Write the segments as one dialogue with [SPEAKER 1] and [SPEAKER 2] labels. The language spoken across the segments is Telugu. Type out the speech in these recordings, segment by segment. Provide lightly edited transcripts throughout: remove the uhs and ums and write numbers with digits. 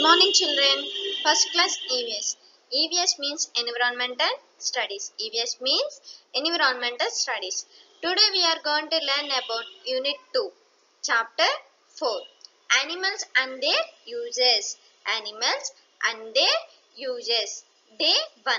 [SPEAKER 1] morning children. First class EVS. EVS means environmental studies. EVS means environmental studies. Today we are going to learn about unit 2, chapter 4, animals and their uses. Animals and their uses. Day 1.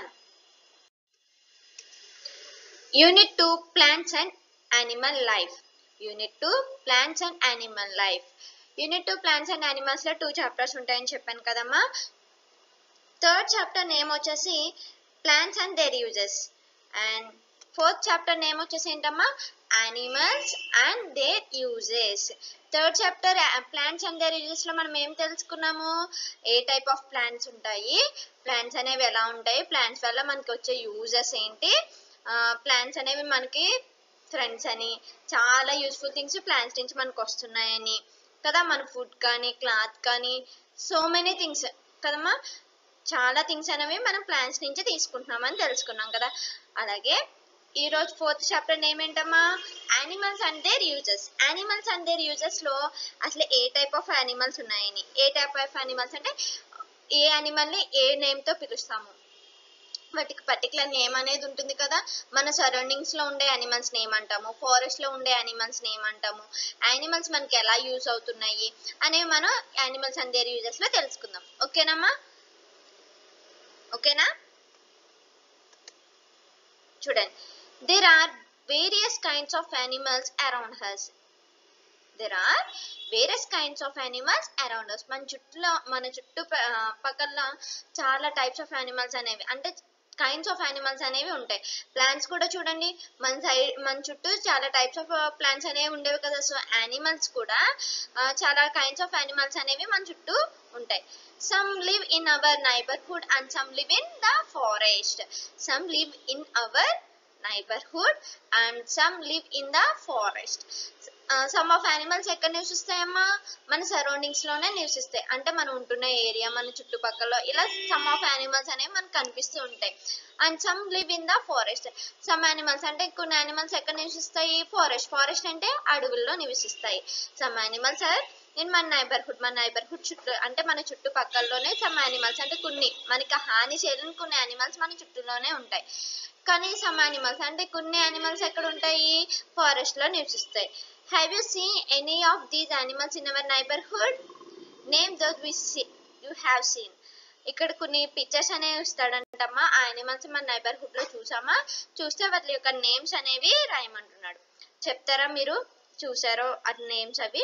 [SPEAKER 1] Unit 2, plants and animal life. Unit 2, plants and animal life. Unit 2 plants and animals లో 2 చాప్టర్స్ ఉంటాయని చెప్పాను కదమ్మా. థర్డ్ చాప్టర్ నేమ్ వచ్చేసి ప్లాంట్స్ అండ్ దేర్ యూజెస్ అండ్ ఫోర్త్ చాప్టర్ నేమ్ వచ్చేసి ఏంటమ్మా animals and their uses. Third chapter plants and their uses లో మనం ఏం తెలుసుకున్నాము, ఏ టైప్ ఆఫ్ ప్లాంట్స్ ఉంటాయి, ప్లాంట్స్ అనేవి ఎలా ఉంటాయి, ప్లాంట్స్ వల్ల మనకి వచ్చే యూజెస్ ఏంటి, ప్లాంట్స్ అనేవి మనకి ఫ్రెండ్స్ అని, చాలా యూస్ఫుల్ థింగ్స్ ప్లాంట్స్ నుంచి మనకు వస్తున్నాయని కదా, మన ఫుడ్ కానీ క్లాత్ కానీ సో మెనీ థింగ్స్ కదమ్మా, చాలా థింగ్స్ అనేవి మనం ప్లాంట్స్ నుంచి తీసుకుంటున్నామని తెలుసుకున్నాం కదా. అలాగే ఈరోజు ఫోర్త్ చాప్టర్ నేమ్ ఏంటమ్మా animals and their uses. Animals and their uses లో అసలు ఏ టైప్ ఆఫ్ యానిమల్స్ ఉన్నాయని, ఏ టైప్ ఆఫ్ యానిమల్స్ అంటే ఏ యానిమల్ని ఏ నేమ్తో పిలుస్తాము, వాటికి పర్టికులర్ నేమ్ అనేది ఉంటుంది కదా. మన సరౌండింగ్స్ లో ఉండే యానిమల్స్ నేమ్ అంటాము, ఫారెస్ట్ లో ఉండే యానిమల్స్ నేమ్ అంటాము, యానిమల్స్ మనకి ఎలా యూజ్ అవుతున్నాయి అనేవి మనం యానిమల్స్ అండ్ దేర్ యూజెస్ లో తెలుసుకుందాం. ఓకేనమ్మా, ఓకేనా? చూడండి, there are various kinds of animals around us. There are various kinds of animals around us. మన చుట్టూ పక్కల చాలా టైప్స్ ఆఫ్ యానిమల్స్ అనేవి అంటే కైండ్స్ ఆఫ్ యానిమల్స్ అనేవి ఉంటాయి. ప్లాంట్స్ కూడా చూడండి, మన చుట్టూ చాలా టైప్స్ ఆఫ్ ప్లాంట్స్ అనేవి ఉండేవి కదా. సో యానిమల్స్ కూడా చాలా కైండ్స్ ఆఫ్ యానిమల్స్ అనేవి మన చుట్టూ ఉంటాయి. Some live in our neighborhood and some live in the forest. Some live in our neighborhood and some live in the forest. Some of animals ఎక్కడ నివసిస్తాయమ్మా, మన సరౌండింగ్స్ లోనే నివసిస్తాయి. అంటే మనం ఉంటున్న ఏరియా, మన చుట్టుపక్కల ఇలా సమ్ ఆఫ్ యానిమల్స్ అనేవి మనకు కనిపిస్తూ ఉంటాయి. And some live in the forest. Some animals అంటే కొన్ని యానిమల్స్ ఎక్కడ నివసిస్తాయి, ఫారెస్ట్ అంటే అడవుల్లో నివసిస్తాయి. సమ్ యానిమల్స్ ఆర్ ఇన్ మన నైబర్హుడ్ చుట్టూ అంటే మన చుట్టుపక్కలలోనే సమ్ యానిమల్స్ అంటే కొన్ని మనకి హాని చేయలేని కొన్ని యానిమల్స్ మన చుట్టూలోనే ఉంటాయి. కానీ సమ్ యానిమల్స్ అంటే కొన్ని యానిమల్స్ ఎక్కడ ఉంటాయి, ఫారెస్ట్ లో నివసిస్తాయి. Have you seen any of these animals in our neighborhood? Name those you have seen. ఇక్కడ కొన్ని పిక్చర్స్ అనేవి ఇస్తాడంటమ్మా, ఆ యానిమల్స్ మన నైబర్హుడ్ లో చూస్తే వాటి యొక్క నేమ్స్ అనేవి రాయమంటున్నాడు. చెప్తారా మీరు, చూసారో ఆ నేమ్స్ అవి?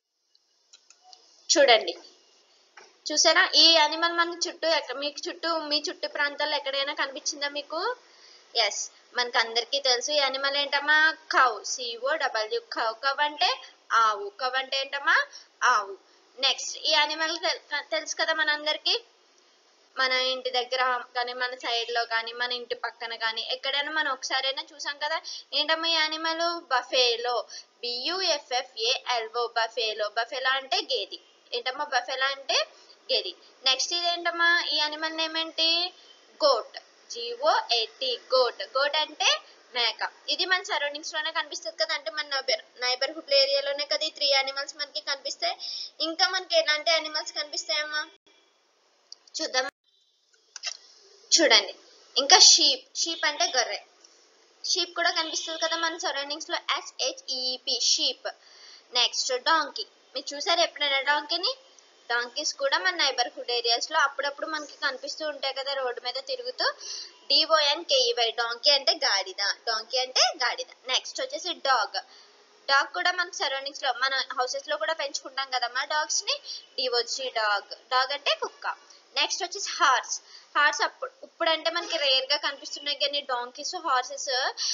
[SPEAKER 1] చూడండి, చూసారా ఈ యానిమల్ మన చుట్టూ మీ చుట్టూ ప్రాంతాల్లో ఎక్కడైనా కనిపించిందా మీకు? ఎస్, మనకు అందరికీ తెలుసు ఈ యానిమల్ ఏంటమ్మా కౌ, COW. కౌ అంటే ఆవు, కౌ అంటే ఏంటమ్మా ఆవు. నెక్స్ట్ ఈ యానిమల్ తెలుసు కదా మనందరికి, మన ఇంటి దగ్గర కానీ మన సైడ్ లో కానీ మన ఇంటి పక్కన కానీ ఎక్కడైనా మనం ఒకసారైనా చూసాం కదా. ఏంటమ్మా ఈ యానిమల్ బఫేలో, BUFFALO, బఫేలో అంటే గేది. ఏంటమ్మా బఫేలో అంటే గేది. నెక్స్ట్ ఇది ఏంటమ్మా ఈ యానిమల్ నేమ్ ఏంటి గోట్, GOAT. గోట్ అంటే మేక. ఇది మన సరౌండింగ్స్ లోనే కనిపిస్తుంది కదా, అంటే మన నైబర్హుడ్ ఏరియాలోనే కదా ఈ 3 యానిమల్స్ మనకి కనిపిస్తాయి. ఇంకా మనకి ఎలాంటి యానిమల్స్ కనిపిస్తాయమ్మా చూద్దాం. చూడండి, ఇంకా షీప్ అంటే గొర్రె. షీప్ కూడా కనిపిస్తుంది కదా మన సరౌండింగ్స్ లో, SHEEP షీప్. నెక్స్ట్ డాంకీ, మీరు చూసారు ఎప్పుడైనా డాంకీని? డాంకీస్ కూడా మన నైబర్హుడ్ ఏరియాస్ లో అప్పుడప్పుడు మనకి కనిపిస్తూ ఉంటాయి కదా రోడ్డు మీద తిరుగుతూ. DONKEY, డాంకీ అంటే గాడిద. నెక్స్ట్ వచ్చేసి డాగ్ కూడా మన సరౌండింగ్స్ లో మన హౌసెస్ లో కూడా పెంచుకుంటాం కదమ్మా డాగ్స్ ని. DOG డాగ్ అంటే కుక్క. నెక్స్ట్ వచ్చేసి హార్స్ ఇప్పుడు అంటే మనకి రేర్ గా కనిపిస్తున్నాయి కానీ donkeys horses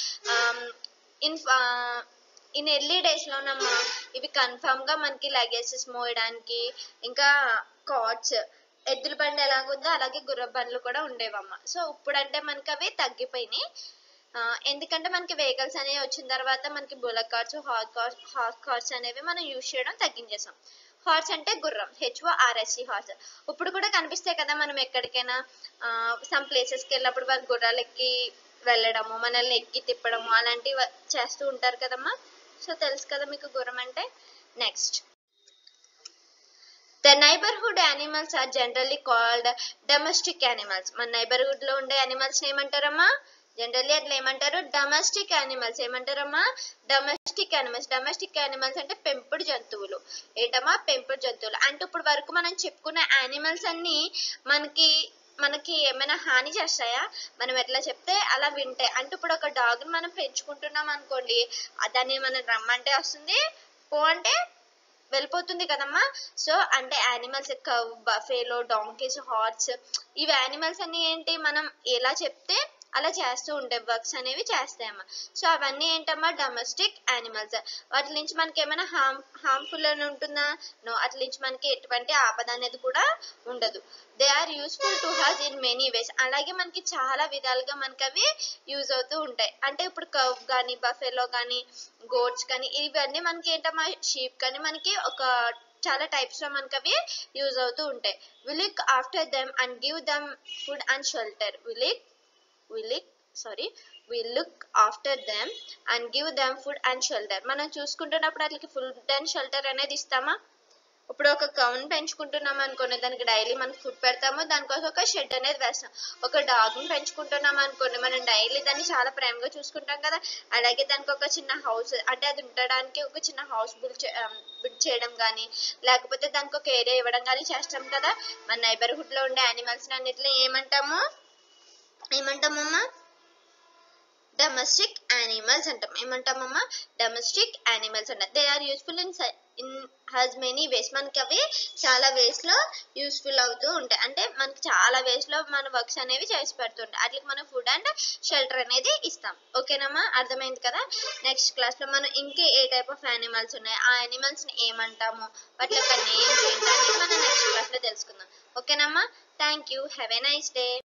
[SPEAKER 1] in early days లోనమ్మా ఇవి కన్ఫర్మ్ గా మనకి లగేజెస్ మోయడానికి, ఇంకా కార్ట్స్, ఎద్దుల బండి ఎలాగుందో అలాగే గుర్ర బండ్లు కూడా ఉండేవమ్మా. సో ఇప్పుడంటే మనకి అవి తగ్గిపోయినాయి, ఎందుకంటే మనకి వెహికల్స్ అనేవి వచ్చిన తర్వాత మనకి బుల్లక్ కార్ట్స్, హార్స్ కార్ట్స్ అనేవి మనం యూజ్ చేయడం తగ్గించేసాం. హార్స్ అంటే గుర్రం, HORSE హార్స్. ఇప్పుడు కూడా కనిపిస్తాయి కదా మనం ఎక్కడికైనా సమ్ ప్లేసెస్కి వెళ్ళినప్పుడు వాళ్ళు గుర్రాలు ఎక్కి వెళ్ళడము, మనల్ని ఎక్కి తిప్పడము అలాంటివి చేస్తూ ఉంటారు కదమ్మా. సో తెలుసు కదా మీకు గుర్రం అంటే. Next the neighbourhood animals are generally called domestic animals. మన నైబర్హుడ్ లో ఉండే యానిమల్స్ ఏమంటారమ్మా? జనరల్లీ అట్లా ఏమంటారు? Domestic animals. ఏమంటారమ్మా? Domestic animals. డొమెస్టిక్ యానిమల్స్ అంటే పెంపుడు జంతువులు. ఏంటమ్మా? పెంపుడు జంతువులు. అంటే ఇప్పుడు వరకు మనం చెప్పుకున్న యానిమల్స్ అన్ని మనకి ఏమైనా హాని చేస్తాయా? మనం ఎట్లా చెప్తే అలా వింటాయి. అంటే ఇప్పుడు ఒక డాగ్ ని మనం పెంచుకుంటున్నాం అనుకోండి, దాన్ని మనం రమ్మంటే వస్తుంది, పో అంటే వెళ్ళిపోతుంది కదమ్మా. సో అంటే animals cow, buffalo, donkeys, horse, ఇవి యానిమల్స్ అన్ని ఏంటి, మనం ఎలా చెప్తే అలా చేస్తూ ఉంటాయి, వర్క్స్ అనేవి చేస్తాయమ్మా. సో అవన్నీ ఏంటమ్మా? Domestic animals. వాటి నుంచి మనకి ఏమైనా హార్మ్ఫుల్ అని ఉంటుందా? నో. అట్ల నుంచి మనకి ఎటువంటి ఆపద అనేది కూడా ఉండదు. They are useful to us in many ways. అలాగే మనకి చాలా విధాలుగా మనకి అవి యూజ్ అవుతూ ఉంటాయి. అంటే ఇప్పుడు కవ్ కానీ, బఫెలో కానీ, గోట్స్ కానీ, ఇవన్నీ మనకి ఏంటమ్మా? షీప్ కానీ మనకి ఒక చాలా టైప్స్ లో మనకి అవి యూజ్ అవుతూ ఉంటాయి. We look after them and give them food and shelter. We look after them and give them food and shelter. మనం చూసుకుంటున్నప్పుడు అట్లకి ఫుడ్ అండ్ షెల్టర్ అనేది ఇస్తామా? ఇప్పుడు ఒక కౌన్ పెంచుకుంటున్నాం అనుకోండి, దానికి డైలీ మనం ఫుడ్ పెడతాము, దానికోసం ఒక షెడ్ అనేది వేస్తాం. ఒక డాగ్ ని పెంచుకుంటున్నాం అనుకోండి, మనం డైలీ దాన్ని చాలా ప్రేమగా చూసుకుంటాం కదా. అలాగే దానికి ఒక చిన్న హౌస్, అంటే అది ఉండడానికి ఒక చిన్న హౌస్ బిల్డ్ చేయడం కానీ, లేకపోతే దానికి ఒక ఏరియా ఇవ్వడం కానీ చేస్తాం కదా. మన నైబర్హుడ్ లో ఉండే యానిమల్స్ అన్నిట్లో ఏమంటామమ్మా? డొమెస్టిక్ యానిమల్స్ అంటాం. ఏమంటామమ్మా? డొమెస్టిక్ యానిమల్స్ అంటాం. They are useful in us many ways. మనకి అవి చాలా వేస్ లో యూస్ఫుల్ అవుతూ ఉంటాయి. అంటే మనకి చాలా వేస్ లో మన వర్క్స్ అనేవి చేసి పెడుతుంటాయి. అట్లకి మనం ఫుడ్ అండ్ షెల్టర్ అనేది ఇస్తాం. ఓకేనమ్మా? అర్థమైంది కదా. నెక్స్ట్ క్లాస్ లో మనం ఇంకా ఏ టైప్ ఆఫ్ యానిమల్స్ ఉన్నాయి, ఆ యానిమల్స్ ని ఏమంటాము, వాటి యొక్క నేమ్స్ ఏంటి అనేది మనం నెక్స్ట్ క్లాస్ లో తెలుసుకుందాం. ఓకేనమ్మా? Thank you. Have a nice day.